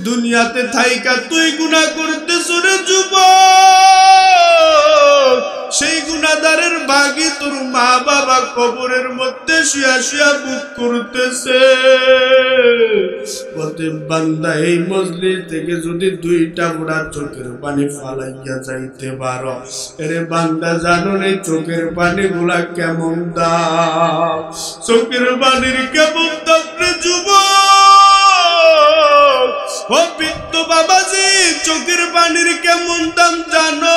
দুনিয়াতে থাইকা তুই গুনাহ করতেছ রে যুবক, সেই গুনাহদারের ভাগী তোর মা বাবা কবরের মধ্যে শুয়া শুয়া বুক করতেছে। বলতে বান্দা এই মজলিস থেকে যদি দুইটা বুড়া চোখের পানি ফালাইয়া যাইতে পারো, এরে বান্দা জানো এই চোখের পানি গুলা কেমন দাম, চোখের পানির কেমন দাম রে যুবক। ও বৃদ্ধ বাবাজি, চোখের পানির কেমন দাম জানো?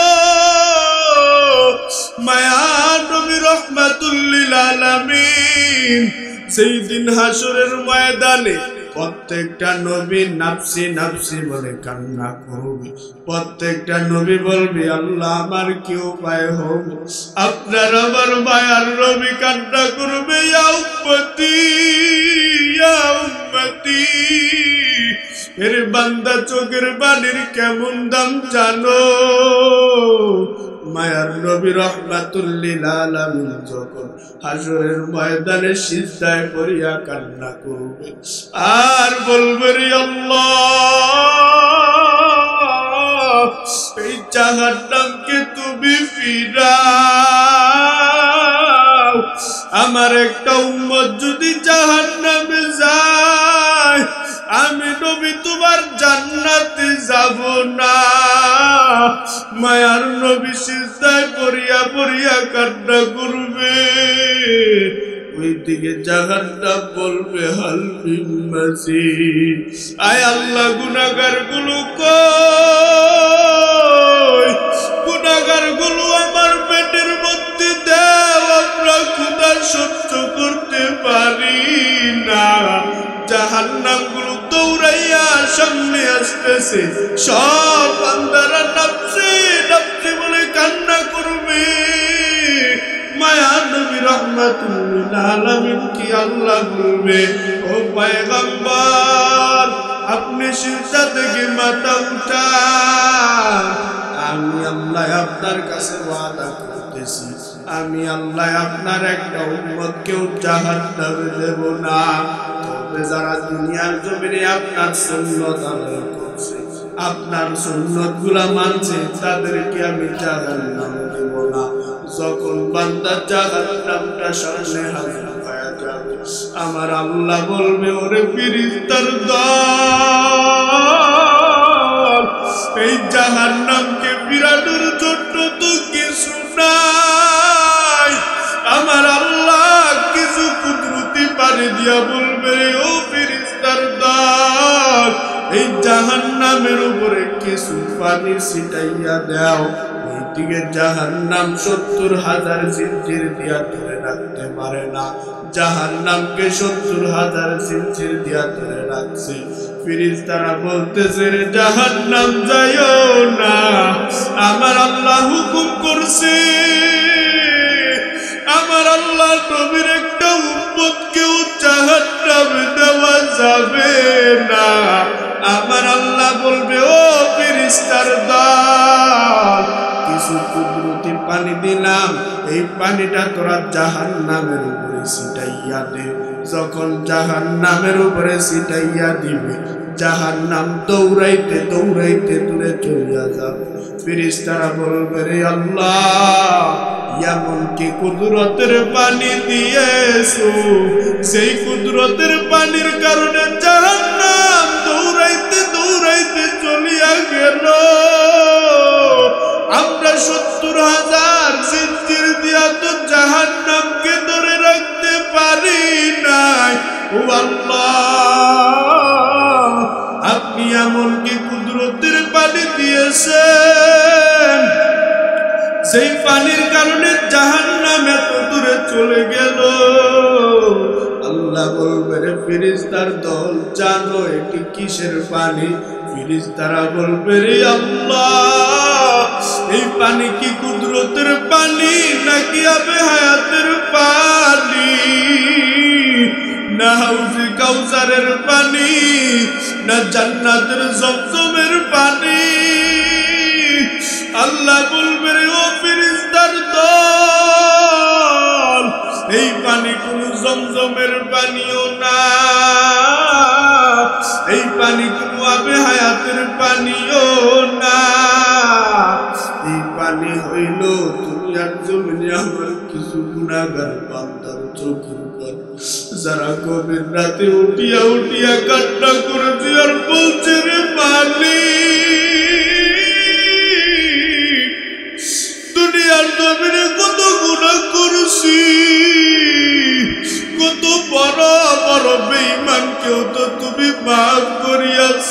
মায়ার নবী রাহমাতুল লিল আলামিন সেই দিন হাসরের ময়দানে প্রত্যেকটা নবী নাফসি নাফসি বলে কান্না করবে। প্রত্যেকটা নবী বলবে আল্লাহ আমার কি উপায় হবে? আপনার আমার মায়ার নবী কান্না করবে ইয়া উম্মতি ইয়া উম্মতি। এর বান্দা চোখের পানির কেমন দাম জানো? মায়ার নবী রাহমাতুল লিল আলামিন যখন হাসরের ময়দানে সিজদায় পড়িয়া কান্না করবে আর বলবে রে আল্লাহ, এই জাহান্নামকে তুমি ফিরাও। আমার একটা উম্মত যদি জাহান্নামে যায়, আমি নবী তোমার জান্নাতে যাব না। মায়ার নবী সিজদায় পড়িয়া পড়িয়া কান্না করবে। ওইদিকে জাহান্নাম বলবে হাল মিন মাজিদ। আয় আল্লাহ, গুনাহগার গুলো কই? গুনাহগার গুলো আমার পেটের মধ্যে দাও, আমরা ক্ষুধা সহ্য করতে পারি না। জাহান্নাম গুলো দৌড়াইয়া সামনে আসতেছে, সব বান্দারা নাফসি নাফসি বলে কান্না করবে। মায়া নবী রাহমাতুল লিল আলামিন কি আল্লাহ বলবে, ও পয়গম্বর আপনি সিজদা থেকে মাথা উঠান, আমি আল্লাহ আপনার কাছে ওয়াদা করতেছি, আমি আল্লাহ আপনার একটা উম্মতকেও জাহান্নামে দেব না। তবে যারা দুনিয়ার জমিনে আপনার সুন্নাত আদায় করছে, আপনার সুন্নাত গুলা মানছে, তাদেরকে আমি জাহান্নামে দেব না। যখন বান্দা জাহান্নামটা সামনে হাজির হয়ে যাবে, আমার আল্লাহ বলবে ওরে ফেরেশতার দল, এই জাহান্নামকে ফিরানোর জন্য তো কিছু নাই। আমার আল্লাহ কিছু কুদরতি পানি দিয়া বলবে ও ফেরেশতার দল, এই জাহান্নামের উপরে কিছু পানি ছিটাইয়া দাও। ওইদিকে জাহান্নাম ৭০,০০০ জিঞ্জির দিয়া ধরে রাখতে পারে না, জাহান্নামকে ৭০,০০০ জিঞ্জির দিয়া ধরে রাখছে। ফেরেশতারা বলতেছে রে জাহান্নাম যাইও না, আমার আল্লাহ হুকুম করছে, আমার আল্লাহ নবীর একটা উম্মতকেও জাহান্নামে দেওয়া যাবে না। আমার আল্লাহ বলবে ও ফেরেশতার দল, কিছু কুদরতি পানি দিলাম, এই পানিটা তোরা জাহান্নামের উপরে ছিটাইয়া দে। যখন জাহান্নামের উপরে ছিটাইয়া দিবে, জাহান্নাম দৌড়াইতে দৌড়াইতে দূরে চলিয়া যাবে। ফেরেশতারা বলবে রে আল্লাহ, এমন কি কুদরতের পানি দিয়েছো, সেই কুদরতের পানির কারণে জাহান্নাম দৌড়াইতে দৌড়াইতে চলিয়া গেল। আমরা ৭০,০০০ জিঞ্জির দিয়া তো জাহান্নামকে ধরে রাখতে পারি নাই। ও আল্লাহ, আপনি এমন কি কুদরতের পানি দিয়েছেন, সেই পানির কারণে জাহান্নাম এত দূরে চলে গেল। আল্লাহ বলবে রে ফেরেশতার দল, জানো এটি কিসের পানি? ফেরেশতারা বলবে রে আল্লাহ, এই পানি কি কুদরতের পানি নাকি আবে হায়াতের পানি, না হাউজে কাউসারের পানি, না জান্নাতের জমজমের পানি? আল্লাহ বলবে রে ও ফেরেশতার দল, এই পানি কোন জমজমের পানিও না, এই পানি কোন আবে হায়াত পানিও না, এই পানি হইল দুনিয়ার জমিনে আমার কিছু গুনাহগার বান্দার চোখের পানি, যারা গভীর রাতে উঠিয়া উঠিয়া কান্না করেছে আর বলছে রে মালিক, দুনিয়ার জমিনে কত গুনাহ করছি, কত বড় বড় বেঈমানকেও তো তুমি মাফ করিয়াছ।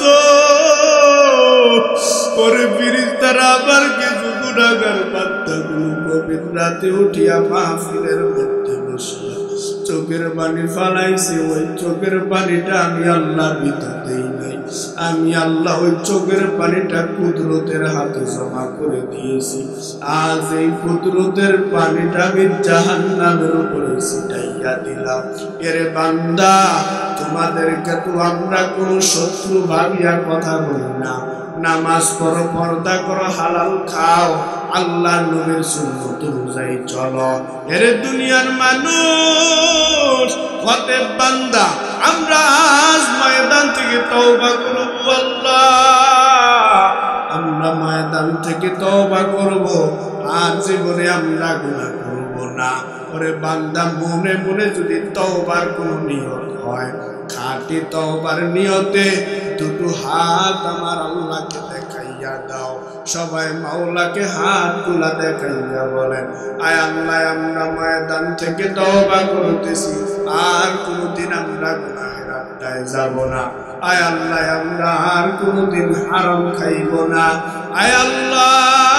পরে ফেরেশতারা আবার কিছু গুনাহগার বান্দাগুলো গভীর রাতে উঠিয়া মাহফিলের মধ্যে বসিয়া চোখের পানি ফালাইছে। ওই চোখের পানিটা আমি আল্লাহ দিতে দেই নাই, আমি আল্লাহ ওই চোখের পানিটা কুদরতের হাতে জমা করে দিয়েছি। আজ এই কুদরতের পানিটা আমি জাহান্নামের উপরে ছিটাইয়া দিলাম। এরে বান্দা, তোমাদেরকে তো আমরা কোন শত্রু ভাবিয়া কথা বলি না। নামাজ পড়ো, পর্দা করো, হালাল খাও, আল্লাহ নবীর সুন্নত অনুযায়ী চলো। এরে দুনিয়ার মানুষ, অতএব বান্দা, আমরা আজ ময়দান থেকে তওবা করব। আল্লাহ, আমরা ময়দান থেকে তওবা করব, আর জীবনে আমরা গুনাহ করব না। ওরে বান্দা, মনে মনে যদি তওবার কোন নিয়ত হয়, খাঁটি তওবার নিয়তে দুটো হাত আমার আল্লাহকে দেখাইয়া দাও। সবাই মাওলাকে হাতগুলা দেখাইয়া বলেন, আয় আল্লাহ, আমরা ময়দান থেকে তওবা করতেছি, আর কোনদিন আমরা গুনাহের আড্ডায় যাব না। আয় আল্লাহ, আমরা আর কোনদিন হারাম খাইব না। আয় আল্লাহ,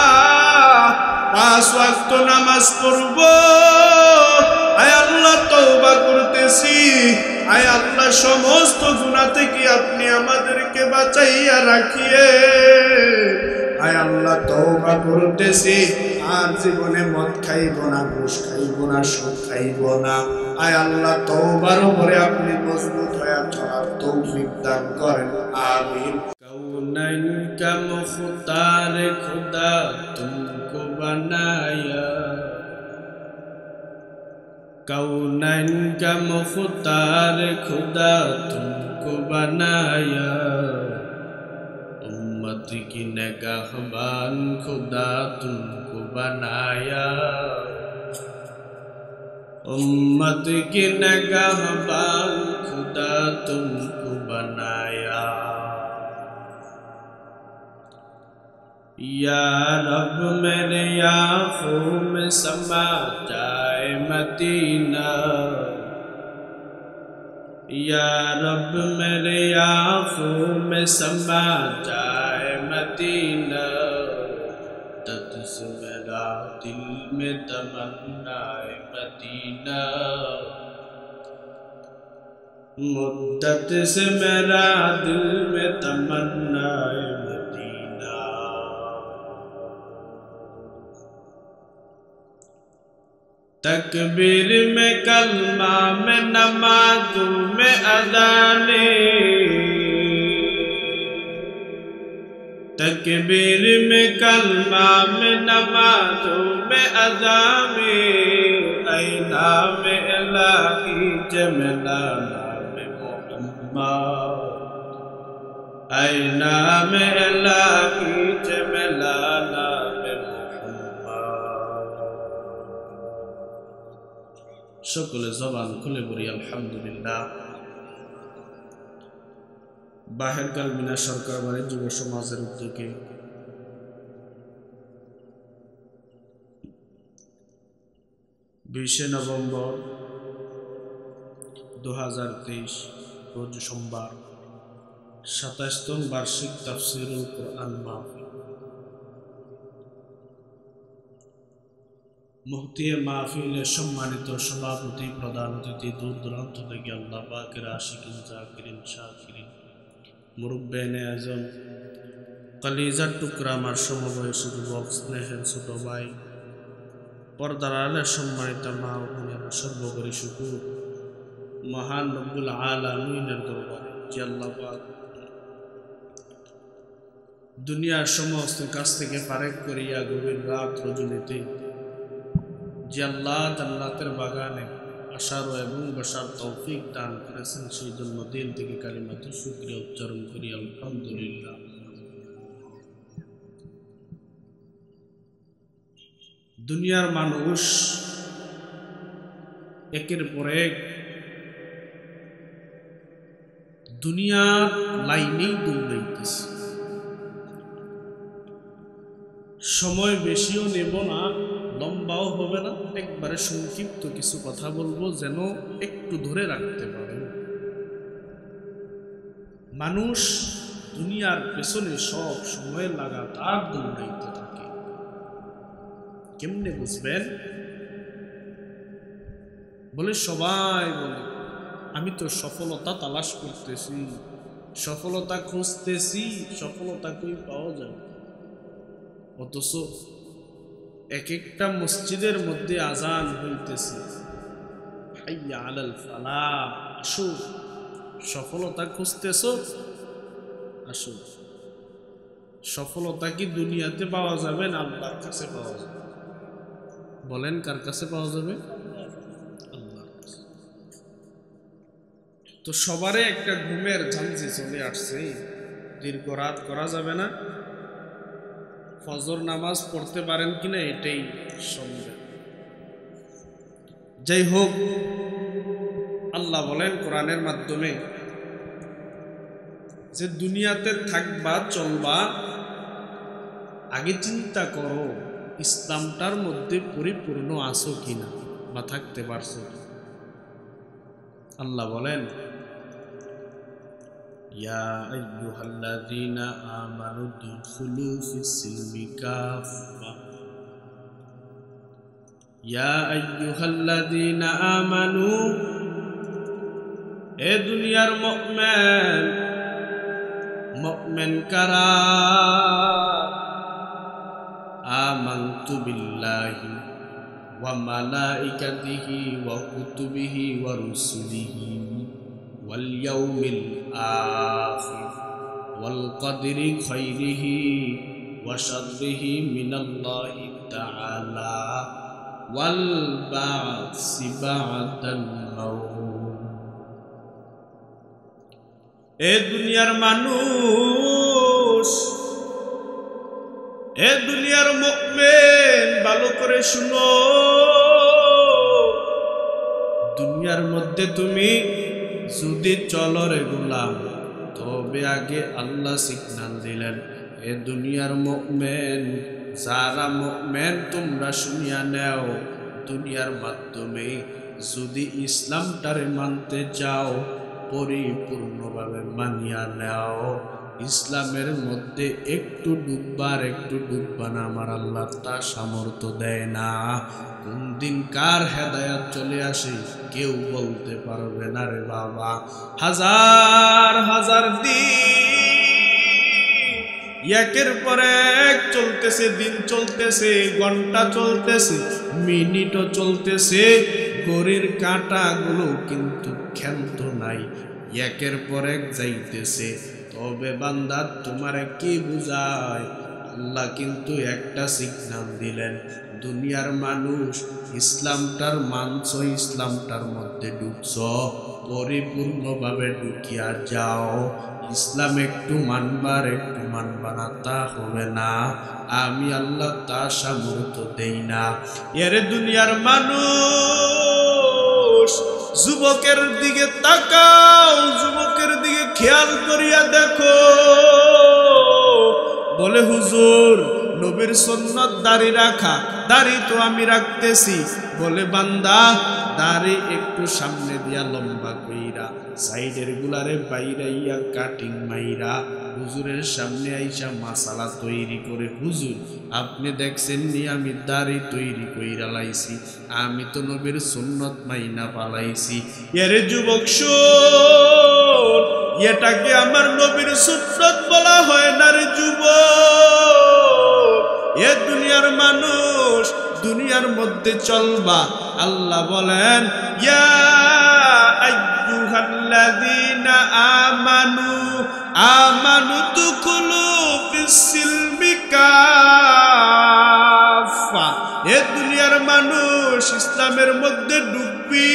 5 ওয়াক্ত নামাজ পড়ব। আয় আল্লাহ, তওবা করতেছি। আয় আল্লাহ, সমস্ত গুনাহ থেকে আপনি আমাদেরকে বাঁচাইয়া রাখিয়ে। আয় আল্লাহ, তওবা করতেছি, আর জীবনে মদ খাইব না, ঘুষ খাইব না, সুদ খাইব না। আয় আল্লাহ, তওবার উপরে আপনি মজবুত হয়ে চলার তৌফিক দান করেন, আমিন। কৌনাইন কা মুখতার খুদা তুমকো বানায়া, कौनैन का मुख्तार खुदा तुमको बनाया, उम्मत की निगाहबान खुदा तुमको बनाया, उम्मत की निगाहबान खुदा तुमको बनाया। या रब मेरे आँखों में समा जाए मदीना, या रब मेरे आँखों में समा जाए मदीना, मुद्दत से मेरा दिल में तमन्ना मदीना, मुद्दत से मेरा दिल में तमन्ना मदीना। तकबीर में कलमा में नमाज़ों में अज़ाने, तकबीर में कलमा में नमाज़ों में अज़ान में, ऐना में इलाही जमला नाम मोहम्मद, ऐना में इलाही जमला नाम সকলে জবান খুলে বলি আলহামদুলিল্লাহ। বাহেরকাল মিনা সরকার বাড়ি যুব সমাজের উদ্যোগে নভেম্বর 2023 রোজ সোমবার 27তম বার্ষিক তাফসীরুল কুরআন মাহফিল। মুফতি মাহফিলের সম্মানিত সভাপতি, প্রধান অতিথি, দূর দূরান্ত থেকে আল্লাহ পাকের আশিকিন, জাকিরিন, শাকিরিন, মুরব্বিয়ানে আজম, কলিজার টুকরা, আমার সমবয়সী যুবক, স্নেহের ছোট ভাই, পর্দার আড়ালের সম্মানিত মা ও বোনেরা, সর্বোপরি শুকর মহান রব্বুল আলামিনের দরবারে যে আল্লাহ পাক দুনিয়ার সমস্ত কাজ থেকে ফারেক করিয়া গভীর রাত রজনীতে যে আল্লাহ জান্নাতের বাগানে আসার এবং বসার তৌফিক দান করেছেন, সেই জন্য দিল থেকে কালিমাতুশ শুকরিয়া উচ্চারণ করি আলহামদুলিল্লাহ। দুনিয়ার মানুষ একের পর এক দুনিয়ার লাইনেই দৌড়াইতেছে। সময় বেশিও নেব না, লম্বাও হবে না, একবারে সংক্ষিপ্ত কিছু কথা বলবো যেন একটু ধরে রাখতে পারেন। মানুষ দুনিয়ার পেছনে সব সময় লাগাতার দৌড়াইতে থাকে। কেমনে বুঝবেন? বলে সবাই বলে আমি তো সফলতা তালাশ করতেছি, সফলতা খুঁজতেছি, সফলতা কই পাওয়া যায়। অথচ এক একটা মসজিদের মধ্যে আজান হইতেছে, হাইয়া আলাল ফালাহ, আসো। সফলতা খুঁজতেছো, আসো। সফলতা কি দুনিয়াতে পাওয়া যাবে না আল্লাহর কাছে পাওয়া যাবে? বলেন কার কাছে পাওয়া যাবে? আল্লাহর কাছে। তো সবারই একটা ঘুমের ঝাঞ্ঝি চলে আসছে, দীর্ঘ রাত করা যাবে না। ফজর নামাজ পড়তে পারেন কিনা এটাই সন্দেহ। যাই হোক, আল্লাহ বলেন কোরআনের মাধ্যমে যে দুনিয়াতে থাকবা চলবা, আগে চিন্তা করো ইসলামটার মধ্যে পরিপূর্ণ আছো কিনা বা থাকতে পারছো। আল্লাহ বলেন ইয়া আইয়ুহাল্লাযীনা আমানু দুখুলু ফিস-সিলমি কাফা, ইয়া আইয়ুহাল্লাযীনা আমানু, এ দুনিয়ার মুমিন, মুমিন কারা? আমানতু বিল্লাহি ওয়া মালাইকাতিহি ওয়া কুতুবিহি ওয়া রুসুলিহি ওয়াল ইয়াউমিল আখির ওয়াল কদরি খাইরিহি ওয়া শাররিহি মিনাল্লাহি তাআলা ওয়াল বা'সি বা'দাল মাউত। এ দুনিয়ার মানুষ, এ দুনিয়ার মুমিন, ভালো করে শুনো। দুনিয়ার মধ্যে তুমি যদি চলো রে গোলাম, তবে আগে আল্লাহ সিগন্যাল দিলেন, এ দুনিয়ার মুমিন, যারা মুমিন তোমরা শুনিয়া নেও, দুনিয়ার মাধ্যমে যদি ইসলামটারে মানতে যাও, পরিপূর্ণভাবে মানিয়া নেও, ইসলামের মধ্যে একটু ডুববা না, আমার আল্লাহ তা সামর্থ্য দেয় না। কোন দিন কার হেদায়াত চলে আসে কেউ বলতে পারবে না রে বাবা। হাজার হাজার দিন একের পর এক চলতেছে, দিন চলতেছে, ঘন্টা চলতেছে, মিনিটও চলতেছে, ঘড়ির কাঁটাগুলো কিন্তু ক্ষান্ত নাই, একের পর এক যাইতেছে। তবে বান্দা তোমারে কি বুঝায়? আল্লাহ কিন্তু একটা সিগন্যাল দিলেন, দুনিয়ার মানুষ ইসলামটার মানছ, ইসলামটার মধ্যে ঢুকছ, পরিপূর্ণভাবে ঢুকিয়া যাও। ইসলাম একটু মানবার একটু মানবা না তা হবে না, আমি আল্লাহ তা সামর্থ্য দেই না। এর দুনিয়ার মানুষ, যুবকের দিকে তাকাও, যুবকের দিকে খেয়াল করিয়া দেখো। বলে হুজুর নবীর সুন্নাত দাড়ি রাখা, দাড়ি তো আমি রাখতেছি। বলে বান্দা দাড়ি একটু সামনে দিয়া লম্বা কইরা, সাইডের গুলারে বাইরাইয়া কাটিং মাইরা হুজুরের সামনে আইসা মাসালা তৈরি করে, হুজুর আপনি দেখছেন নি আমি দাড়ি তৈরি কইরা লাইছি, আমি তো নবীর সুন্নাত মাইনা পালাইছি। এরে যুবক শোন, এটাকে আমার নবীর সুন্নাত বলা হয় না রে যুবক। এ দুনিয়ার মানুষ, দুনিয়ার মধ্যে চলবা। আল্লাহ বলেন ইয়া আইয়ুহাল্লাযীনা আমানু, আমানু দুখুলু ফিস-সিলমি কাফা। এ দুনিয়ার মানুষ ইসলামের মধ্যে ডুববি,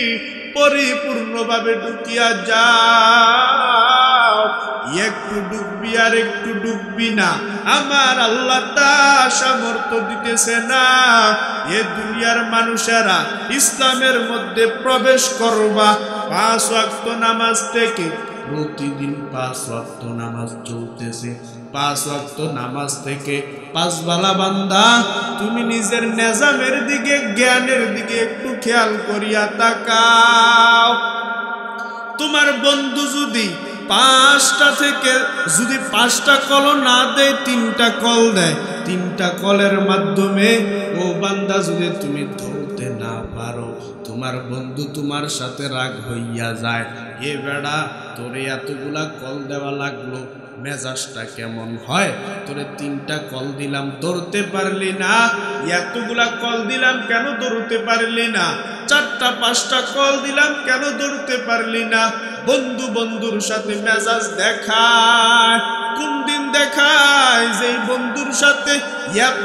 পরিপূর্ণভাবে ঢুকিয়া যাও। একটু ডুব ডুববি আর একটু ডুববি না, আমার আল্লাহ তা সামর্থ্য দিতেছে না। এ দুনিয়ার মানুষেরা ইসলামের মধ্যে প্রবেশ করবা 5 ওয়াক্ত নামাজ থেকে, প্রতিদিন 5 ওয়াক্ত নামাজ চলতেছে। 5 ওয়াক্ত নামাজ থেকে 5 বেলা বান্দা, তুমি নিজের নেজামের দিকে, জ্ঞানের দিকে একটু খেয়াল করিয়া তাকাও। তোমার বন্ধু যদি 5টা থেকে যদি 5টা কল না দেয়, 3টা কল দেয়, 3টা কলের মাধ্যমে ও বান্দা যদি তুমি ধরতে না পারো, তোমার বন্ধু তোমার সাথে রাগ হইয়া যায়, এ বেড়া তোরে এতগুলা কল দেওয়া লাগলো, মেজাজটা কেমন হয়? তোরে 3টা কল দিলাম ধরতে পারলি না, এতগুলা কল দিলাম কেন ধরতে পারলি না? 4টা 5টা কল দিলাম কেন ধরতে পারলি না? বন্ধু বন্ধুর সাথে মেজাজ দেখায়। কোন দিন দেখায়? যেই বন্ধুর সাথে এত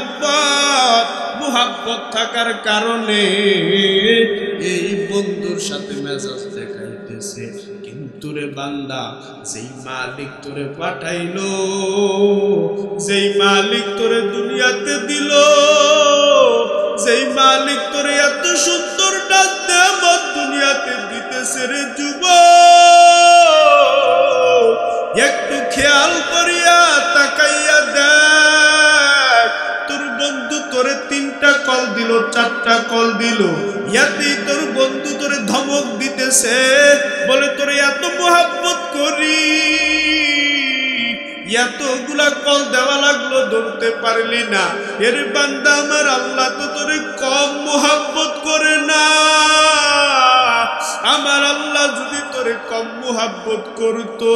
মুহাব্বত থাকার কারণে এই বন্ধুর সাথে মেজাজ দেখাইতেছে। কিন্তু রে বান্দা, যেই মালিক তোরে পাঠাইলো, যেই মালিক তোরে দুনিয়াতে দিল, যেই মালিক তোরে এত সুন্দর নেয়ামত দুনিয়াতে দিতেছে রে যুবক, একটু খেয়াল করিয়া তাকাইয়া দেখ। তোর বন্ধু তোরে 3টা কল দিল, 4টা কল দিল, ইয়াতেই তোর বন্ধু তোরে ধমক দিতেছে, বলে তোরে এত মুহাব্বত করি, এতগুলা কল দেওয়া লাগলো ধরতে পারলি না। এর বান্দা, আমার আল্লাহ তো তোরে কম মুহাব্বত করে না। আমার আল্লাহ যদি তোরে কম মুহাব্বত করতো,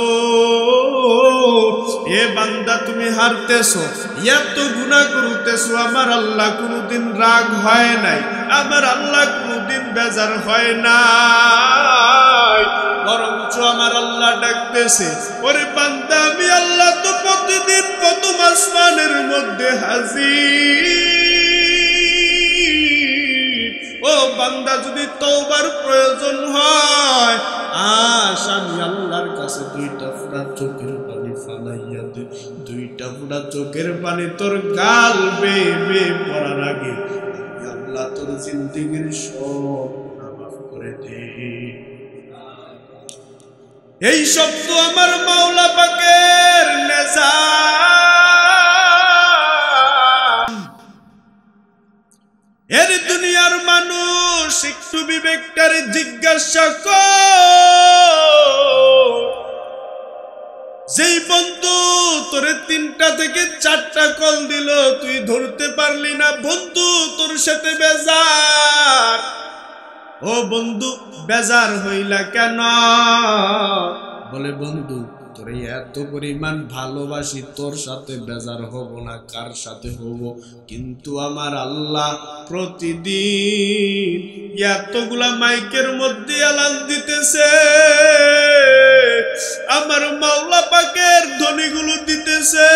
এ বান্দা তুমি হারতেছো, এত গুনাহ করতেছো, আমার আল্লাহ কোনোদিন রাগ হয় নাই, আমার আল্লাহ কোনোদিন বেজার হয় নাই, বরঞ্চ আমার আল্লাহ ডাকতেছে, ওরে বান্দা আমি আল্লাহ তো প্রতিদিন প্রথম আসমানের মধ্যে হাজির। ও বান্দা, যদি তওবার প্রয়োজন হয়, আমি আল্লাহর কাছে 2টা ফোঁটা চোখের পানি ফালাইয়া দে। 2টা ফোঁটা চোখের পানি তোর গাল বেয়ে পড়ার আগে আল্লাহ তোর জিন্দেগির সব মাফ করে দে। এই শব্দ আমার মাওলা পাকের নিজাম। এর দুনিয়ার মানুষ একটু বিবেকটারে জিজ্ঞাসা কর, যেই বন্ধু তোরে 3টা থেকে 4টা কল দিল, তুই ধরতে পারলি না, বন্ধু তোর সাথে বেজার। ও বন্ধু, বেজার হইলা কেন? বলে বন্ধু তোরে এত পরিমাণ ভালোবাসি, তোর সাথে বেজার হব না, কার সাথে হব? কিন্তু আমার আল্লাহ প্রতিদিন এতগুলা মাইকের মধ্যে এলান দিতেছে, আমার মাওলা পাকের ধ্বনিগুলো দিতেছে,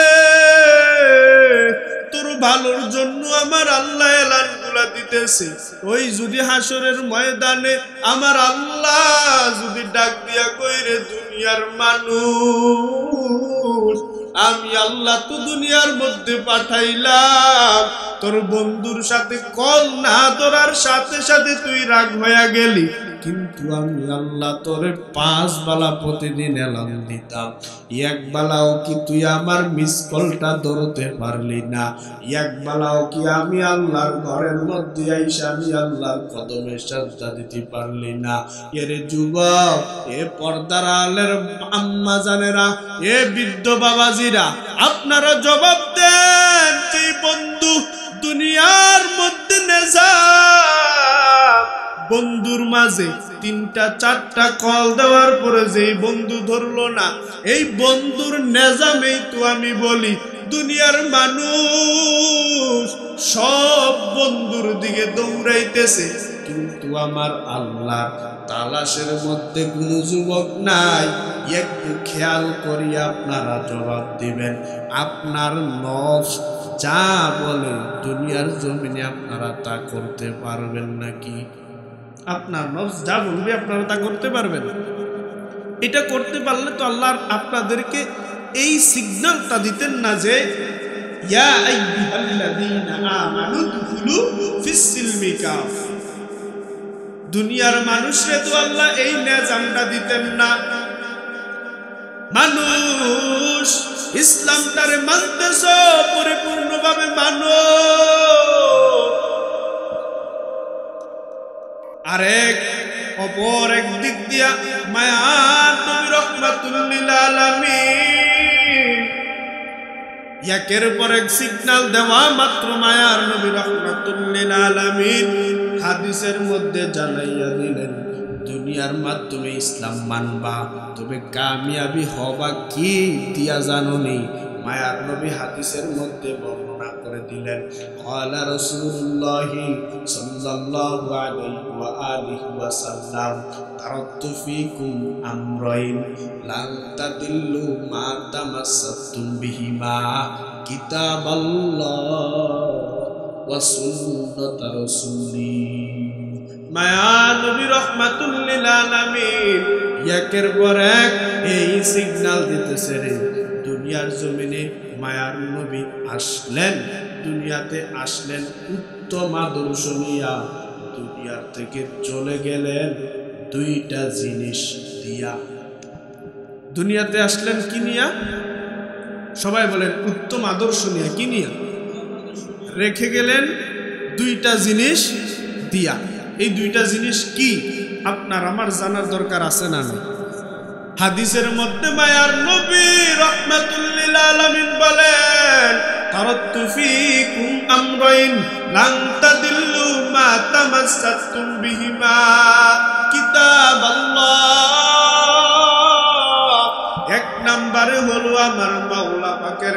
তোর ভালোর জন্য আমার আল্লাহ এলানগুলা দিতেছে। ওই যদি হাসরের ময়দানে আমার আল্লাহ যদি ডাক দিয়া কইরে, দুনিয়ার মানুষ, আমি আল্লাহ তো দুনিয়ার মধ্যে পাঠাইলাম, তোর বন্ধুর সাথে কল না ধরার সাথে সাথে তুই রাগ হইয়া গেলি, কিন্তু আমি আল্লাহ তোরে 5 বেলা প্রতিদিন এলান দিতাম, এক বেলাও কি তুই আমার মিস কলটা ধরতে পারলি না? এক বেলাও কি আমি আল্লাহর ঘরের মধ্যে আইসা আমি আল্লাহর কদমে সাজদা দিতে পারলি না? এর যুবক, এ পর্দার আলের আম্মা জানেরা, এ বৃদ্ধ বাবাজিরা, আপনারা জবাব দেন, যেই বন্ধু দুনিয়ার মধ্যে নেজাম, বন্ধুর মাঝে 3টা 4টা কল দেওয়ার পরে যেই বন্ধু ধরলো না, এই বন্ধুর নেজামেই তো আমি বলি দুনিয়ার মানুষ সব বন্ধুর দিকে দৌড়াইতেছে, কিন্তু আমার আল্লাহ তালাশের মধ্যে কোনো যুবক নাই। একটু খেয়াল করি, আপনারা জবাব দিবেন, আপনার নফস যা বলে দুনিয়ার জমিনে আপনারা তা করতে পারবেন নাকি? আপনার নফস যা বলবে আপনারা তা করতে পারবেন? এটা করতে পারলে তো আল্লাহ আপনাদেরকে এই সিগন্যালটা দিতেন না যে ইয়া আইয়ুহাল্লাযীনা আমানু দুখুলু ফিস সিলমি কাফা। দুনিয়ার মানুষরে তো আল্লাহ এই নিজামটা দিতেন না। মানুষ ইসলামটারে মানতেছ পরিপূর্ণভাবে মানো, আরেক অপর এক দিক দিয়া মায়ার নবী রাহমাতুল লিল আলামিন একের পর এক সিগন্যাল দেওয়া মাত্র মায়ার নবী রাহমাতুল লিল আলামিন হাদিসের মধ্যে জানাইয়া দিলেন, দুনিয়ার মাধ্যমে ইসলাম মানবা তবে কামিয়াবি হবা কি দিয়া জানো নেই। মায়ার নবী হাদিসের মধ্যে বর্ণনা করে দিলেন, ক্বালা রাসূলুল্লাহ সাল্লাল্লাহু আলাইহি ওয়া আলিহি ওয়াসাল্লাম, তারাকতু ফীকুম আমরাইন লান তাদিল্লু মা তামাসসাকতুম বিহিমা, কিতাবাল্লাহ ওয়া সুন্নাত রাসূলি। মায়ার নবী রাহমাতুল লিল আলামিন একের পর এক এই সিগন্যাল দিতেছে রে। দুনিয়ার জমিনে মায়ার নবী আসলেন, দুনিয়াতে আসলেন উত্তম আদর্শ নিয়া, দুনিয়ার থেকে চলে গেলেন দুইটা জিনিস দিয়া। দুনিয়াতে আসলেন কি নিয়া? সবাই বলেন উত্তম আদর্শ নিয়া। কি নিয়া? রেখে গেলেন দুইটা জিনিস দিয়া। এই দুইটা জিনিস কি আপনার আমার জানার দরকার আছে না? হাদিসের মধ্যে মায়ার নবী রাহমাতুল লিল আলামিন বলেন, তারাকতু ফীকুম আমরাইন লান তাদিল্লু মা তামাসসাকতুম বিহিমা, কিতাবাল্লাহ। এক নম্বরে হলো আমার মাওলা পাকের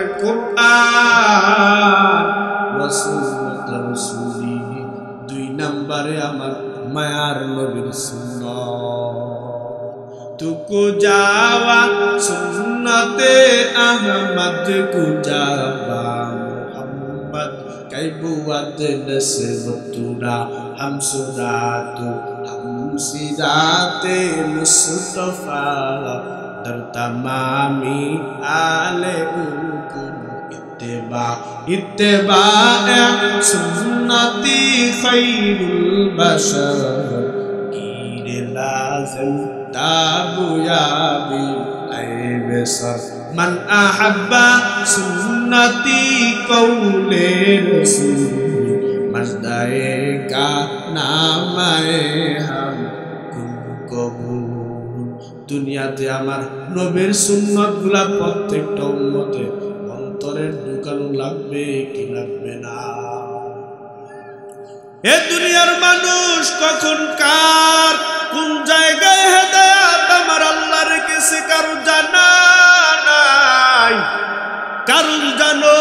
কোরআন, ওয়া সুন্নাত রাসূলি। দুই নম্বরে আমার মায়ার নবীর সুন্নাত। तुको जावा सुन्नते अहमद को जावा मोहम्मद कैबुवत नस्बतुना हम सुरातु हम सिराते मुस्तफा दर तमामी आले उकुन इत्तिबा इत्तिबा सुन्नती खैरुल बशर कीरे लाज़िम ताबुयाबी ऐबसर मन अहब्बा सुन्नती कौले रसूल मजदाए का नामाए हम कुन कबूल। दुनियाते आमार नबीर सुन्नत गुला प्रत्येकटा उम्मते अंतरे ढुकानो लागबे कि लागबे ना? ए दुनियार मानुष कखन कार কোন জায়গায় হেদায়েত আমার আল্লাহর রেখেছে কারো জানা নাই। কারণ জানো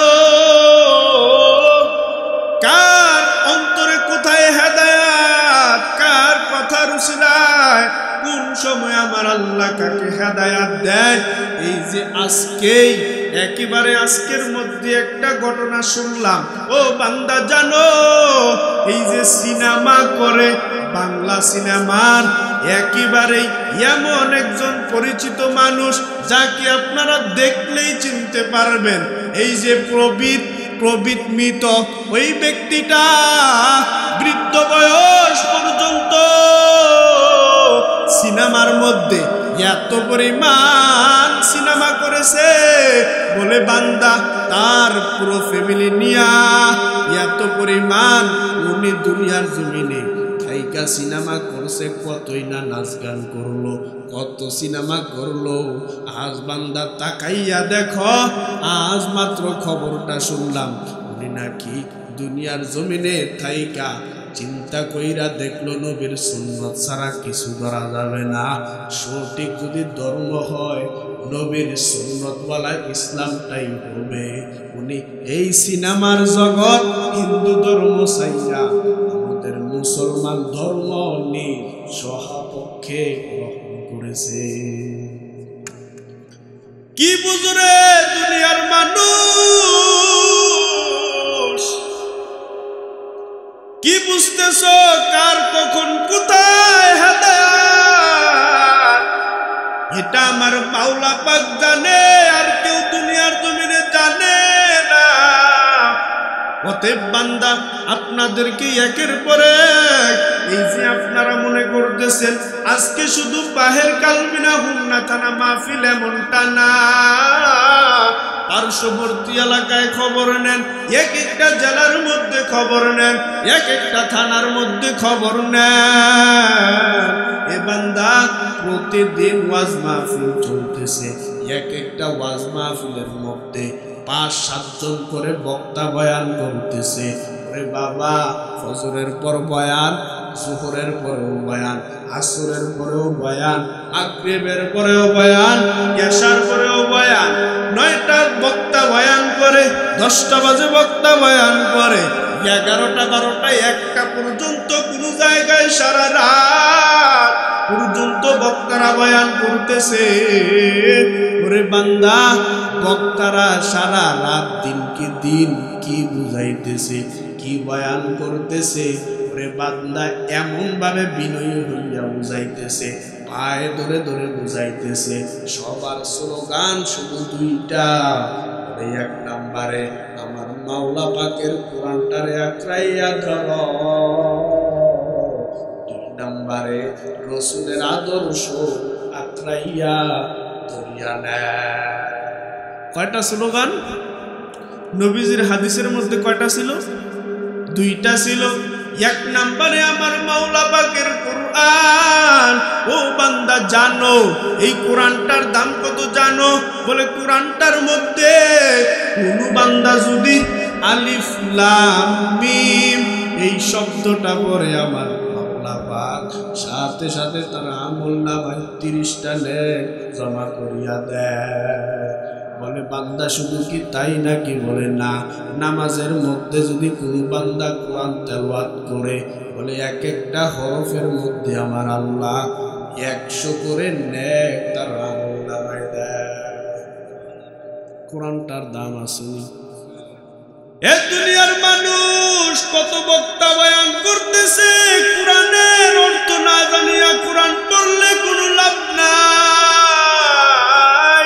কার অন্তরে কোথায় হেদায়েত, কার কথার উসিলায় কোন সময় আমার আল্লাহ কাকে হেদায়েত দেয়। এই যে আজকেই একেবারে আজকের মধ্যে একটা ঘটনা শুনলাম, ও বান্দা জানো এই যে সিনেমা করে বাংলা সিনেমার একেবারেই এমন একজন পরিচিত মানুষ যাকে আপনারা দেখলেই চিনতে পারবেন, এই যে প্রবীত মৃত ওই ব্যক্তিটা বৃদ্ধ বয়স পর্যন্ত সিনেমার মধ্যে এত পরিমাণ সিনেমা করেছে বলে বান্দা তার পুরো ফ্যামিলি নিয়া এত পরিমাণ উনি দুনিয়ার জমিনে থাইকা সিনেমা করছে, কতই না নাচ গান করলো, কত সিনেমা করলো। আজ বান্দা তাকাইয়া দেখো, আজ মাত্র খবরটা শুনলাম উনি নাকি দুনিয়ার জমিনে থাইকা চিন্তা কইরা দেখলো নবীর সুন্নাত ছাড়া কিছু করা যাবে না। সঠিক যদি ধর্ম হয় নবীর সুন্নতওয়ালা ইসলামটাই হবে। উনি এই সিনেমার জগৎ হিন্দু ধর্ম চাইয়া আমাদের মুসলমান ধর্ম নিজ সহপক্ষে গ্রহণ করেছে। কি বুঝরে দুনিয়ার মানুষ, কি বুঝতেছ কার কখন কোথায় হেদায়েত এটা আমার মাওলা পাক জানে, আর কেউ অতএব বান্দা আপনাদেরকে একের পরে এই যে আপনারা মনে করতেছেন আজকে শুধু বাহের কালবিনা হুন্না থানা মাহফিল, এমনটা না। পার্শ্ববর্তী এলাকায় খবর নেন, এক একটা জেলার মধ্যে খবর নেন, এক একটা থানার মধ্যে খবর নেন। এ বান্দা প্রতিদিন ওয়াজ মাহফিল চলতেছে, এক একটা ওয়াজ মাহফিলের মধ্যে ৫-৭ জন করে বক্তা বয়ান করতেছে। ওরে বাবা, ফজরের পর বয়ান, জোহরের পরেও বয়ান, আসরের পরেও বয়ান, মাগরিবের পরেও বয়ান, এশার পরেও বয়ান। ৯টা বক্তা বয়ান করে, ১০টা বাজে বক্তা বয়ান করে, ১১টা ১২টা ১টা পর্যন্ত কোন জায়গায় সারা রাত পর্যন্ত বক্তারা বয়ান করতেছে। ওরে বান্দা, বক্তারা সারা রাত দিনকে দিন কি বুঝাইতেছে, কি বয়ান করতেছে। ওরে বান্দা, এমন ভাবে বিনয়ী হইয়া বুঝাইতেছে, পায়ে ধরে ধরে বুঝাইতেছে। সবার স্লোগান শুধু দুইটা। ওরে ১ নম্বরে আমার মাওলা পাকের কোরআনটারে আঁকড়াইয়া ধর, ২ নম্বরে রসুলের আদর্শ আঁকড়াইয়া ধরিয়া নেয়। কয়টা স্লোগান? নবীজির হাদিসের মধ্যে কয়টা ছিল? 2টা ছিল। ১ নম্বরে আমার মাওলা পাকের কোরআন। ও বান্দা, জানো এই কোরআনটার দাম কত জানো? বলে কোরআনটার মধ্যে কোন বান্দা যদি আলিফ লাম মিম এই শব্দটা পড়ে, আমার মাওলা পাক সাথে সাথে তার আমলনামায় 30টা নেক জমা করিয়া দেয়। বলে বান্দা শুধু কি তাই নাকি? বলে না, নামাজের মধ্যে যদি কোন বান্দা কোরআন তেলাওয়াত করে, বলে এক একটা হরফের মধ্যে আমার আল্লাহ 100 করে নেক তার আমলনামায় দেয়। কোরআনটার দাম আছে। এ দুনিয়ার মানুষ কত বক্তা বয়ান করতেছে, কোরআনের অর্থ না জানিয়া কোরআন পড়লে কোনো লাভ নাই।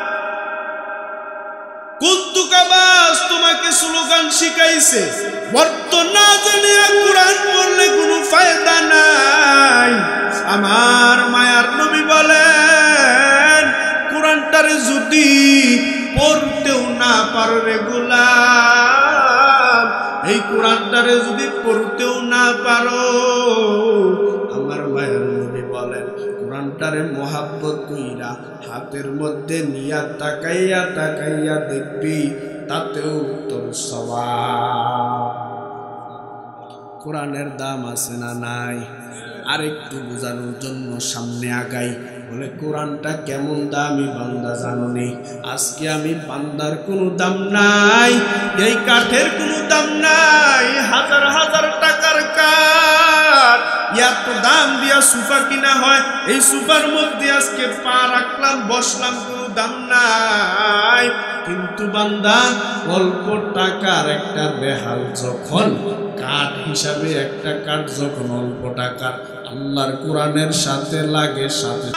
কুতুকাবাস তোমাকে স্লোগান শিখাইছে, অর্থ না জানিয়া কোরআন পড়লে কোনো ফায়দা নাই। আমার মায়ার নবী বলেন, কোরআনটারে যদি পড়তেও না পারো রে গোলাম, এই কোরআনটারে যদি পড়তেও না পারো, আমার মায়ার নবী বলেন কোরআনটারে মোহাব্বত কইরা হাতের মধ্যে নিয়া তাকাইয়া তাকাইয়া দেখবি, তাতেও তোর সওয়াব। কোরআনের দাম আছে না নাই? আরেকটু বোঝানোর জন্য সামনে আগাই। বলে কোরআনটা কেমন দামি বান্দা জানো নি? আজকে আমি বান্দার কোনো দাম নাই, এই কাঠের কোনো দাম নাই, হাজার হাজার টাকার কাঠ, এত দাম দিয়া সোফা কিনা হয়, এই সোফার মধ্যে আজকে পা রাখলাম বসলাম, কোনো দাম নাই। কিন্তু বান্দা অল্প টাকার একটা বেহাল যখন কাঠ হিসাবে, একটা কাঠ যখন অল্প টাকা আল্লাহর কোরআনের সাথে লাগে, সাথে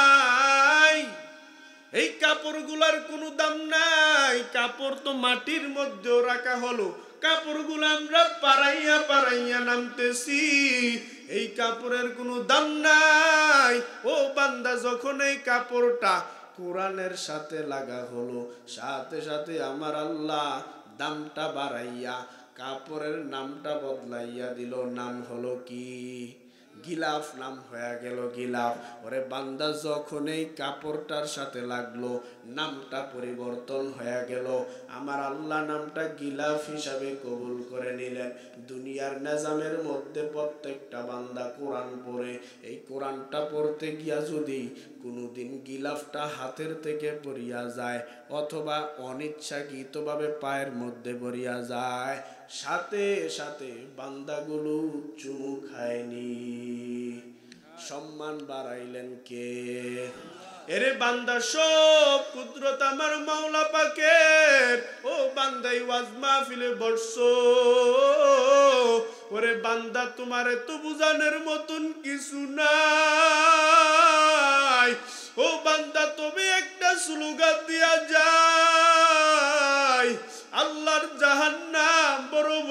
এই কাপড়গুলার কোনো দাম নাই। কাপড় তো মাটির মধ্যেও রাখা হলো, কাপড়গুলো আমরা পাড়াইয়া পাড়াইয়া নামতেছি, এই কাপড়ের কোনো দাম নাই। ও বান্দা, যখন এই কাপড়টা কোরআনের সাথে লাগা হলো, সাথে সাথে আমার আল্লাহ দামটা বাড়াইয়া কাপড়ের নামটা বদলাইয়া দিল। নাম হলো কি? গিলাফ নাম হয়ে গেল গিলাফ। ওরে বান্দা, যখন এই কাপড়টার সাথে লাগলো, নামটা পরিবর্তন হয়ে গেল। আমার আল্লাহ নামটা গিলাফ হিসাবে কবুল করে নিলেন। দুনিয়ার নিজামের মধ্যে প্রত্যেকটা বান্দা কোরআন পড়ে, এই কোরআনটা পড়তে গিয়া যদি কোনোদিন গিলাফটা হাতের থেকে পড়িয়া যায়, অথবা অনিচ্ছাকৃতভাবে পায়ের মধ্যে পড়িয়া যায়, সাথে সাথে বান্দাগুলো চুমু খায়নি। সম্মান বাড়াইলেন কে? এরে বান্দা, সব কুদরত আমার মাওলা পাকের। ও বান্দা, ওয়াজ মাহফিলে বসছো, ওরে বান্দা, তোমারে তো বুঝানোর মতন কিছু নাই। ও বান্দা, তবে একটা স্লোগান দিয়া যায়, আল্লাহর জাহান্নাম বড়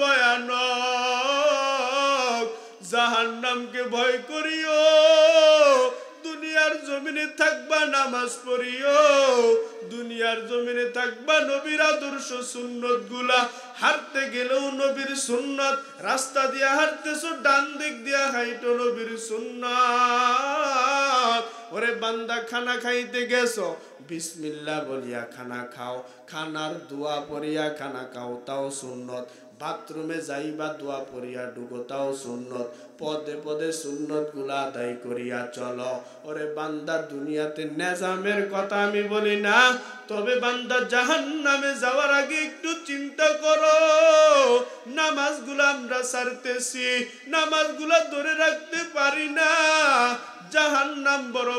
ভয় করিও, দুনিয়ার জমিনে থাকবা নামাজ পড়িও, দুনিয়ার জমিনে থাকবা নবীর আদর্শ সুন্নত গুলা, হাঁটতে গেলেও নবীর সুন্নত, রাস্তা দিয়া হাঁটতেছো ডান দিক দিয়া হাইটো নবীর সুন্নত। ওরে বান্দা খানা খাইতে গেছো বিসমিল্লাহ বলিয়া খানা খাও, খানার দোয়া পড়িয়া খানা খাও তাও সুন্নত, বাথরুমে যাইবা দোয়া পড়িয়া ঢুকো তাও সুন্নত, পদে পদে সুন্নত গুলা আদায় করিয়া চলো। ওরে বান্দা দুনিয়াতে নেজামের কথা আমি বলি না, তবে বান্দা জাহান্নামে যাওয়ার আগে একটু চিন্তা করো। নামাজ গুলা আমরা ছাড়তেছি, নামাজ গুলা ধরে রাখতে পারি না, জাহান্নাম বড়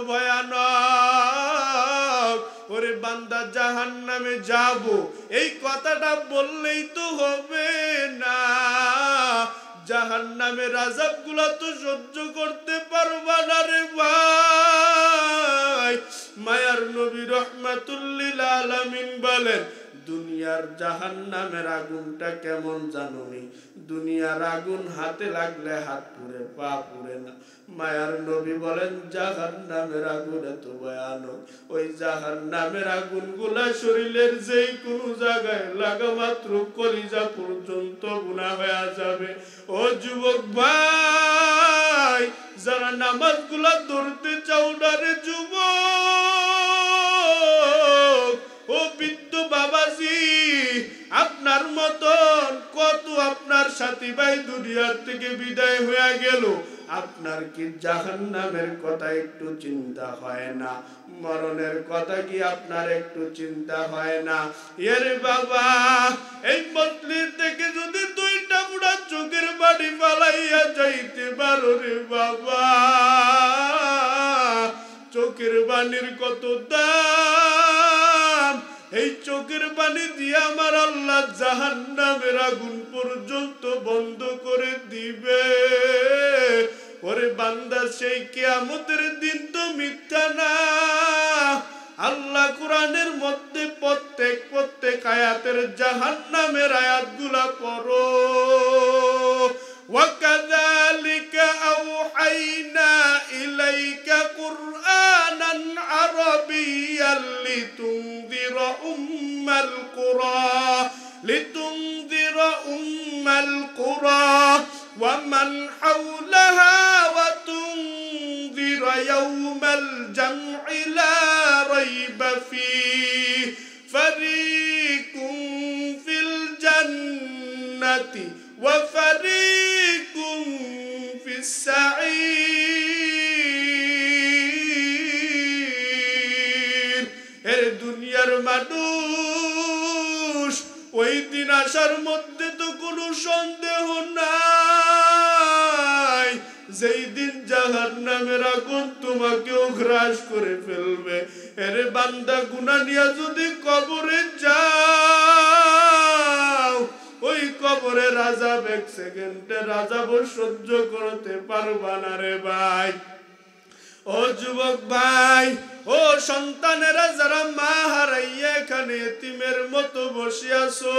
ভয়ানক। ওরে বান্দা জাহান্নামে যাব এই কথাটা বললেই তো হবে না, জাহান্নামের আযাব গুলা তো সহ্য করতে পারবা না রে ভাই। মায়ার নবী রাহমাতুল লিল আলামিন বলেন, দুনিয়ার জাহান্নামের আগুনটা কেমন জানোনি? দুনিয়ার আগুন হাতে লাগলে হাত পুড়ে পা পুড়ে না। মায়ার নবী বলেন জাহান্নামের আগুন এত ভয়ানক, ওই জাহান্নামের আগুন গুলা শরীরের যেই কোনো জায়গায় লাগা মাত্র কলিজা পর্যন্ত গুনাহ হয়ে যাবে। ও যুবক ভাই, যারা নামাজ গুলা ধরতে চাও না রে যুবক, ও বৃদ্ধ বাবাজি, আপনার মতন কত আপনার সাথী ভাই দুনিয়ার থেকে বিদায় হয়ে গেল, আপনার কি জাহান্নামের কথা একটু চিন্তা হয় না? মরণের কথা কি আপনার একটু চিন্তা হয় না? এর বাবা, এই মজলিস থেকে যদি দুইটা বুড়া চোখের বাড়ি ফালাইয়া যাইতে পারো রে বাবা, চোখের বাণীর কত দাম, এই চোখের পানি দিয়ে আমার আল্লাহ জাহান্নামের আগুন পর্যন্ত বন্ধ করে দিবে। ওরে বান্দা, সেই কিয়ামতের দিন তো মিথ্যা না। আল্লাহ কোরআনের মধ্যে প্রত্যেক আয়াতের জাহান্নামের আয়াতগুলা পড়ো। وَكَذَلِكَ أَوْحَيْنَا إِلَيْكَ قُرْآنًا عَرَبِيًّا لِتُنذِرَ أُمَّ الْقُرَى وَمَنْ حَوْلَهَا وَتُنذِرَ يَوْمَ الْجَمْعِ لَا رَيْبَ فِيهِ فَرِيقٌ فِي الْجَنَّةِ وَفَرِيقٌ فِي السَّعِيرِ। এর দুনিয়ার মানুষ, ওই দিন আসার মধ্যে তো কোনো সন্দেহ নাই, যেই দিন জাহান্নামের আগুন তোমাকেও গ্রাস করে ফেলবে। এর বান্দা, গুনাহ নিয়ে যদি কবরে যাও, ওই কবরের আযাব এক সেকেন্ডের আযাব সহ্য করতে পারবা না রে ভাই। ও যুবক ভাই, ও সন্তানেরা যারা মা হারাইয়া এখানে এতিমের মতো বসে আছো,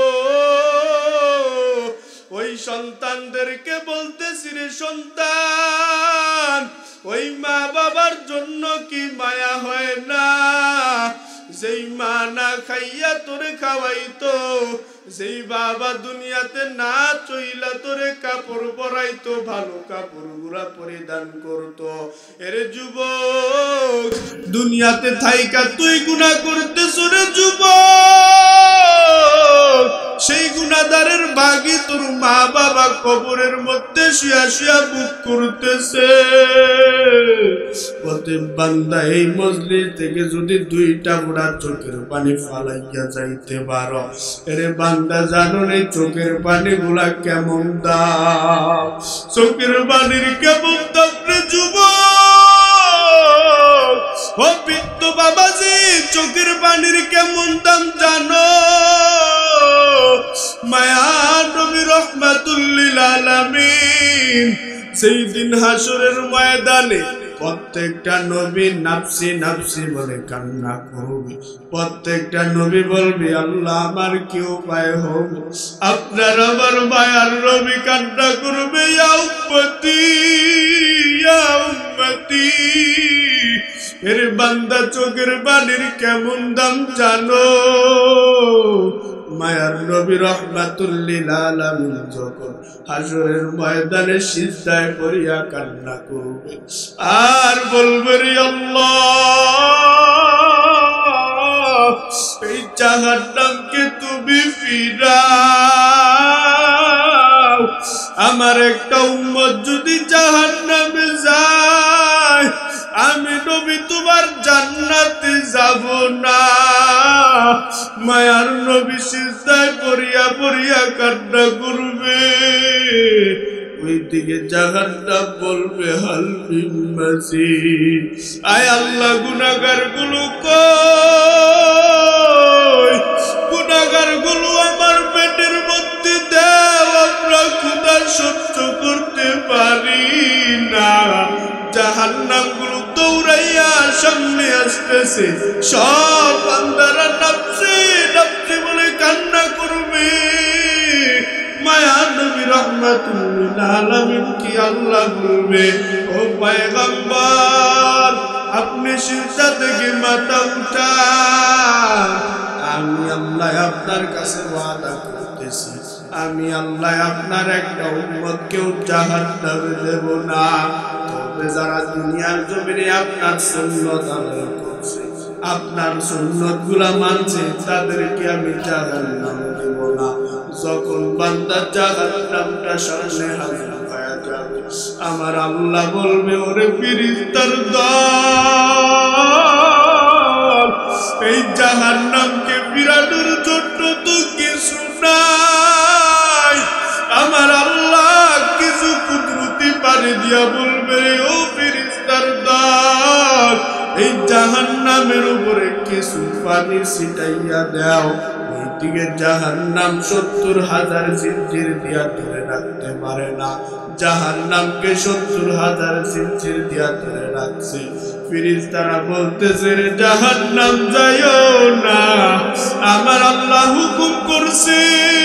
ওই সন্তানদেরকে বলতেছি রে সন্তান, ওই মা বাবার জন্য কি মায়া হয় না? যেই মা না খাইয়া তোরে খাওয়াইতো, যেই বাবা দুনিয়াতে না চইলা তোরে কাপড় পরাইতো, ভালো কাপড় গুলা পরিধান করতো। এরে যুবক, দুনিয়াতে থাইকা তুই গুনাহ করতেছ রে যুবক, সেই গুনাহদারের ভাগী তোর মা বাবা কবরের মধ্যে শুয়া শুয়া বুক করতেছে। অতএব বান্দা, এই মজলিস থেকে যদি দুইটা বুড়া চোখের পানি ফালাইয়া যাইতে পারো, এরে বান্দা জানো এই চোখের পানি গুলা কেমন দাম, চোখের পানির কেমন দাম রে যুবক। ও বৃদ্ধ বাবাজি, চোখের পানির কেমন দাম জানো? মায়ার নবী রাহমাতুল লিল আলামিন সেই দিন হাসরের ময়দানে প্রত্যেকটা নবী নাফসি নাফসি বলে কান্না করবে। প্রত্যেকটা নবী বলবে, আল্লাহ আমার কি উপায় হবে? আপনার আমার মায়ার নবী কান্না করবে, ইয়া উম্মতি ইয়া উম্মতি এর বান্দা চোখের পানির কেমন দাম জানো মায়ার নবী রাহমাতুল লিল আলামিন যখন হাশরের ময়দানে সিজদায় পড়িয়া কান্না করবে আর বলবে রে আল্লাহ এই জাহান্নামকে তুমি ফিরাও আমার একটা উম্মত যদি জাহান্নামে যায় আমি নবী তোমার জান্নাতে যাব না মায়ার নবী সিজদায় পড়িয়া পড়িয়া কান্না করবে ওইদিকে জাহান্নাম বলবে হাল মিন মাজিদ আয় আল্লাহ গুনাহগার গুলো কই গুনাহগার গুলো আমার পেটের মধ্যে দাও আমরা ক্ষুধা সহ্য করতে পারি না জাহান্নাম গুলো দৌড়াইয়া সামনে আসতেছে সব বান্দারা নাপছে নাপছে বলে কান্না করবে মায়া নবী রাহমাতুল লিল আলামিন কি আল্লাহ বলবে ও পয়গম্বর আপনি সিজদা থেকে মাথা উঠান আমি আল্লাহ আপনার কাছে ওয়াদা করতেছি আমি আল্লাহ আপনার একটা উম্মতকেও জাহান্নামে দেব না তবে যারা দুনিয়ার জমিনে আপনার সুন্নাত আদায় করছে আপনার সুন্নাতগুলো মানছে তাদেরকে আমি জাহান্নামে দেব না যখন বান্দা জাহান্নামটা সামনে হাজির হয়ে যাবে আমার আল্লাহ বলবে ওরে ফেরেশতার দল এই জাহান্নামকে ফিরানোর জন্য তো কিছু নাই আমার আল্লাহ কিছু কুদরতি পানি দিয়া বলবে ও ফেরেশতার দল এই জাহান্নামের উপরে কিছু পানি ছিটাইয়া দাও ওইদিকে জাহান্নাম ৭০,০০০ জিঞ্জির দিয়া ধরে রাখতে পারে না জাহান্নামকে ৭০,০০০ জিঞ্জির দিয়া ধরে রাখছে ফেরেশতারা বলতেছে রে জাহান্নাম যাইও না আমার আল্লাহ হুকুম করছে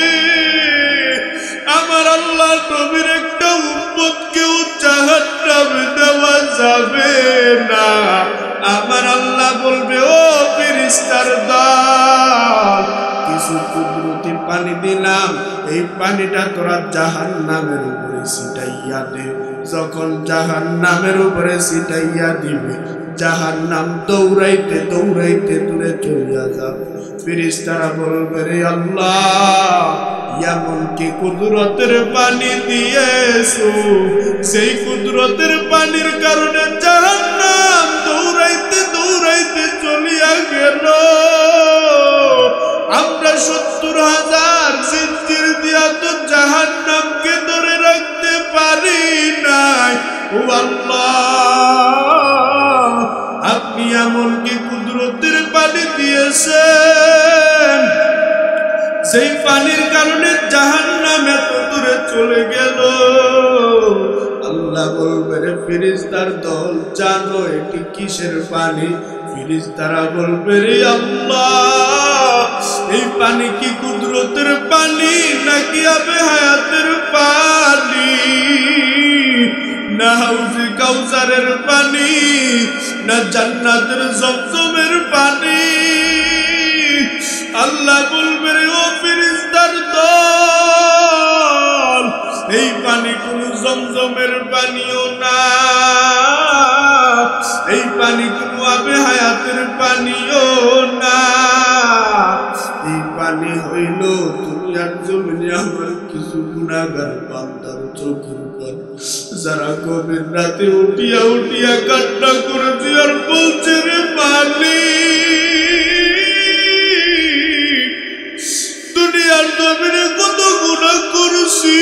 আমার আল্লাহ নবীর একটা উম্মতকেও জাহান্নামে দেওয়া যাবে না আমার আল্লাহ বলবে ও ফেরেশতার দল কিছু কুদরতি পানি দিলাম এই পানিটা তোরা জাহান্নামের উপরে ছিটাইয়া দে যখন জাহান্নামের উপরে ছিটাইয়া দিবে জাহান্নাম দৌড়াইতে দৌড়াইতে দূরে চলিয়া যাবে ফেরেশতারা বলবে রে আল্লাহ এমন কি কুদরতের পানি দিয়েছো সেই কুদরতের পানির কারণে জাহান্নাম দৌড়াইতে দৌড়াইতে চলিয়া গেল আমরা ৭০,০০০ জিঞ্জির দিয়া তো জাহান্নামকে ধরে রাখতে পারি নাই ও আল্লাহ আপনি এমন কি কুদরতের পানি দিয়েছেন সেই পানির কারণে জাহান্নাম এত দূরে চলে গেল আল্লাহ বলবে রে ফেরেশতার দল জানো এটি কিসের পানি ফেরেশতারা বলবে রে আল্লাহ এই পানি কি কুদরতের পানি নাকি আবে হায়াতের পানি না হাউজে কাউসারের পানি না জান্নাতের জমজমের পানি আল্লাহ বলবে রে ও ফেরেশতার দল এই পানি কোনো জমজমের পানিও না এই পানি কোনো আবে হায়াতের পানিও না এই পানি হইল দুনিয়ার জমিনে আমার কিছু গুনাহগার বান্দার চোখের পানি যারা গভীর রাতে উঠিয়া উঠিয়া কান্না করেছে আর বলছে রে মালিক দুনিয়ার জমিনে কত গুনাহ করছি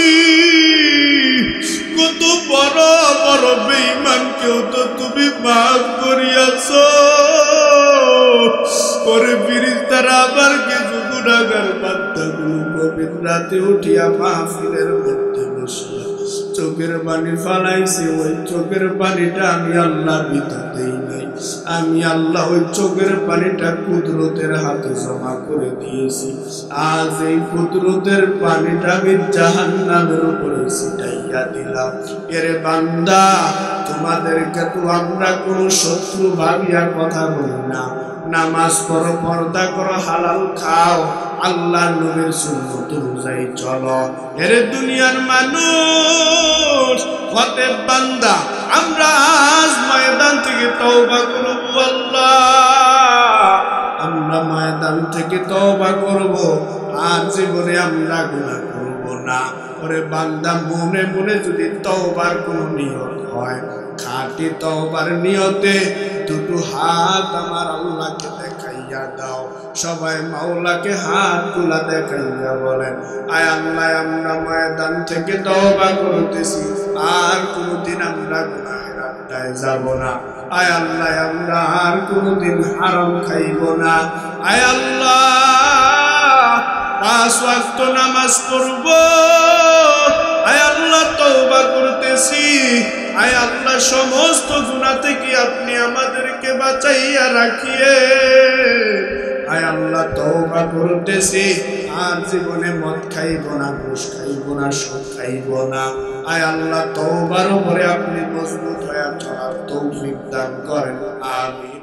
কত বড় বড় বেঈমানকেও তো তুমি মাফ করিয়াছো ওরে ফেরেশতারা আবার কিছু গুনাহগার বান্দাগুলো গভীর রাতে উঠিয়া মাহফিলের মধ্যে বসিয়া চোখের পানি ফালাইছে ওই চোখের পানিটা আমি আল্লাহ ভিতর দেই নাই আমি আল্লাহ ওই চোখের পানিটা কুদরতের হাতে জমা করে দিয়েছি আজ এই কুদরতের পানিটা আমি জাহান্নামের উপরে ছিটাইয়া দিলাম এরে বান্দা তুমি তোমাদেরকে তো আমরা কোনো শত্রু ভাবিয়া কথা বলি না। নামাজ পড়ো, পর্দা করো, হালাল খাও, আল্লাহ নবীর সুন্নত অনুযায়ী চলো। এর দুনিয়ার মানুষ অতএব বান্দা, আমরা আজ ময়দান থেকে তওবা করব। আল্লাহ, আমরা ময়দান থেকে তওবা করব, আর জীবনে আমরা গুনাহ করব না। ওরে বান্দা, মনে মনে যদি তওবার কোনো নিয়ত হয়, খাঁটি তওবার নিয়তে দুটো হাত আমার আল্লাহকে দেখাইয়া দাও। সবাই মাওলাকে হাতগুলা দেখাইয়া বলেন, আয় আল্লাহ, আমরা ময়দান থেকে তওবা করতেছি, আর কোনোদিন আমরা গুনাহের আড্ডায় যাব না। আয় আল্লাহ, আমরা আর কোনোদিন হারাম খাইব না। আয় আল্লাহ, 5 ওয়াক্ত নামাজ পড়ব। আয় আল্লাহ, তওবা করতেছি। আয় আল্লাহ, সমস্ত গুনাহ থেকে আপনি আমাদেরকে বাঁচাইয়া রাখিয়ে। আয় আল্লাহ, তওবা করতেছি, আর জীবনে মদ খাইব না, ঘুষ খাইব না, সুদ খাইব না। আয় আল্লাহ, তওবার উপরে আপনি মজবুত হয়ে চলার তৌফিক দান করেন। আমিন।